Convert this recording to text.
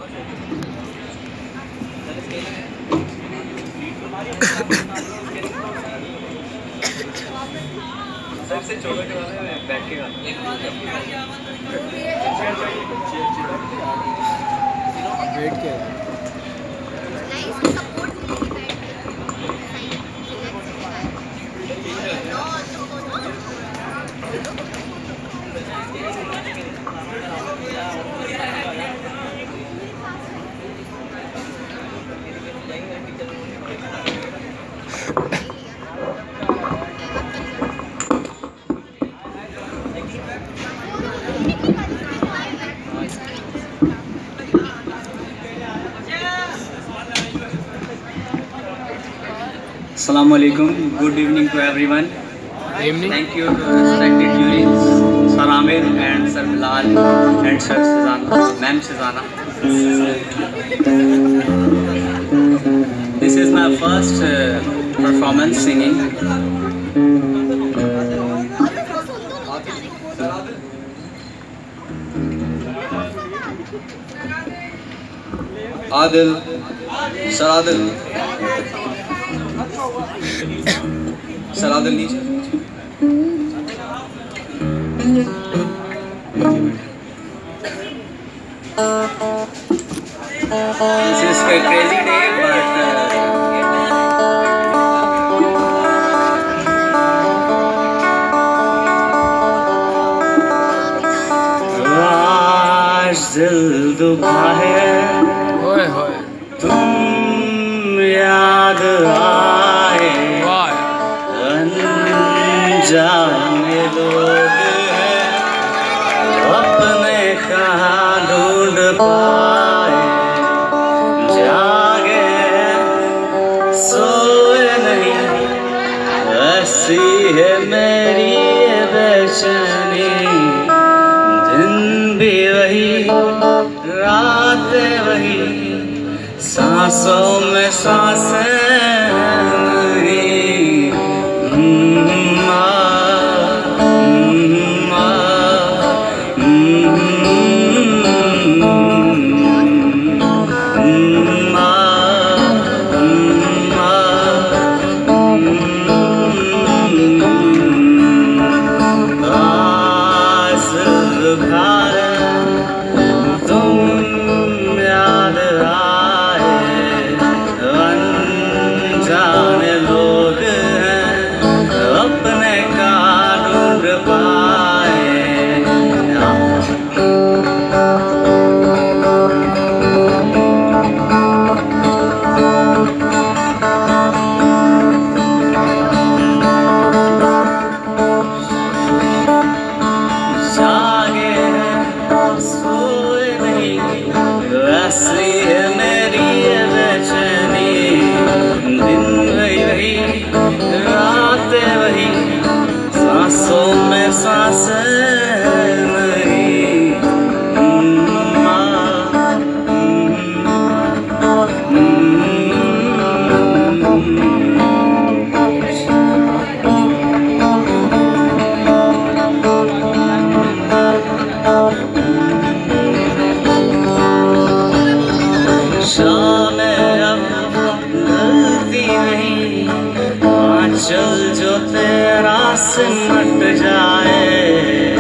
सबसे छोटे वाले बैठेगा। वेट क्या है? Assalamu alaikum. Good evening to everyone. Evening. Thank you to respected juries, Sir Ahmed and Sir Bilal and Sir Suzana, Ma'am Suzana. This is my first performance singing. Adil, Sir Adil. Sir Adil नीचे. This is a crazy day, but आज दिल दुखा है, ओए होए, तुम याद आए, अनजाने लोग हैं, अपने कहाँ ढूंढ पाए, जागे सोए नहीं, ऐसी है मेरी ये बेचैनी, दिन भी वही रातें वही, सांसों में सांसें चल जो तेरा सिमट जाए।